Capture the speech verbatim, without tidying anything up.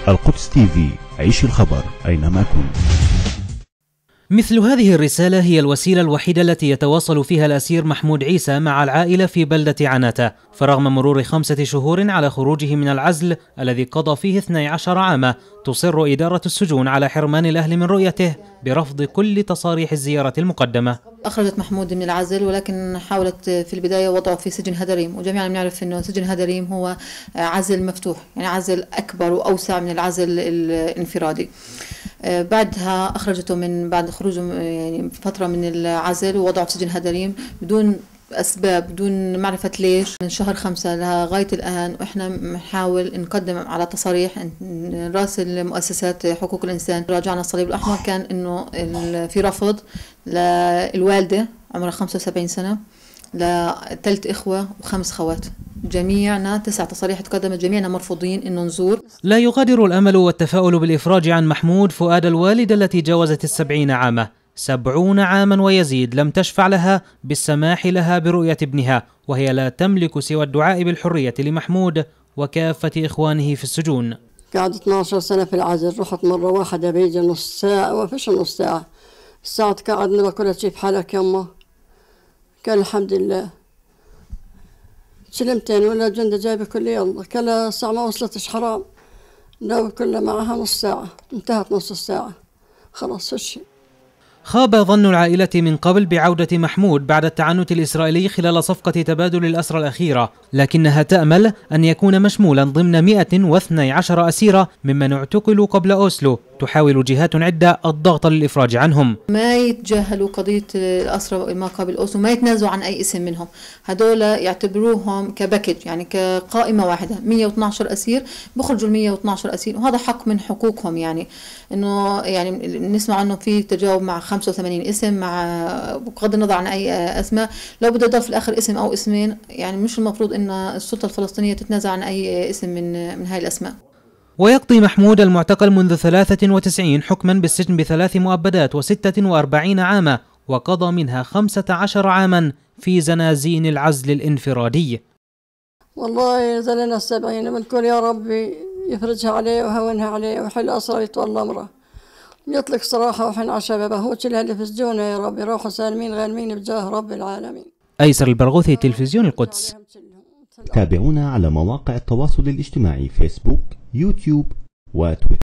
القدس تي في، عيش الخبر أينما كنت. مثل هذه الرسالة هي الوسيلة الوحيدة التي يتواصل فيها الأسير محمود عيسى مع العائلة في بلدة عناتة، فرغم مرور خمسة شهور على خروجه من العزل الذي قضى فيه اثني عشر عاما، تصر إدارة السجون على حرمان الأهل من رؤيته برفض كل تصاريح الزيارة المقدمة. أخرجت محمود من العزل، ولكن حاولت في البداية وضعه في سجن هدريم، وجميعا بنعرف أنه سجن هدريم هو عزل مفتوح، يعني عزل أكبر وأوسع من العزل الانفرادي. بعدها أخرجته من بعد خروجه يعني فترة من العزل ووضعه في سجن هدريم بدون أسباب، بدون معرفة ليش. من شهر خمسة لغاية الآن وإحنا بنحاول نقدم على تصاريح رأس المؤسسات حقوق الإنسان. راجعنا الصليب الأحمر كان إنه في رفض للوالدة عمرها خمسة وسبعين سنة، لثلاث إخوة وخمس خوات، جميعنا تسع تصاريح تقدمت، جميعنا مرفوضين إنه نزور. لا يغادر الأمل والتفاؤل بالإفراج عن محمود فؤاد الوالدة التي جاوزت السبعين عاما، سبعون عاما ويزيد لم تشفع لها بالسماح لها برؤية ابنها، وهي لا تملك سوى الدعاء بالحرية لمحمود وكافة إخوانه في السجون. قعدت اثني عشر سنة في العزل، رحت مرة واحدة بيجي نص ساعة وفيش نص ساعة، الساعة تقعدني باكلها تجيب حالك يمه، قال الحمد لله سلمتين ولا جندة جايبة كل يلا، كلا الساعة ما وصلتش حرام، لو كلها معها نص ساعة، انتهت نص الساعة خلاص فشي. خاب ظن العائلة من قبل بعودة محمود بعد التعنت الإسرائيلي خلال صفقة تبادل الأسرى الأخيرة، لكنها تأمل أن يكون مشمولا ضمن مئة واثني عشر أسيرة ممن اعتقلوا قبل أوسلو، تحاول جهات عدة الضغط للإفراج عنهم. ما يتجاهلوا قضية الأسرى ما قبل أوسلو، ما يتنازلوا عن أي اسم منهم، هدول يعتبروهم كباكج، يعني كقائمة واحدة، مئة واثني عشر أسير بخرجوا ال مئة واثني عشر أسير، وهذا حق من حقوقهم. يعني إنه يعني نسمع عنه في تجاوب مع خمسة وثمانين اسم، مع بغض النظر عن أي أسماء، لو بده يضل في الآخر اسم أو اسمين، يعني مش المفروض إن السلطة الفلسطينية تتنازل عن أي اسم من من هاي الأسماء. ويقضي محمود المعتقل منذ ثلاثة وتسعين حكما بالسجن بثلاث مؤبدات وستة وأربعين عاما، وقضى منها خمسة عشر عاما في زنازين العزل الانفرادي. والله زلنا السبعين بنقول يا ربي يفرجها عليه وهونها عليه ويحل أسره ويتولى أمره، يطلق صراحة وحن على شبابه، هو كل اللي في سجونه يا رب يروحوا سالمين غانمين بجاه رب العالمين. أيسر البرغوثي، تلفزيون القدس. تابعونا على مواقع التواصل الاجتماعي فيسبوك، يوتيوب وتويتر.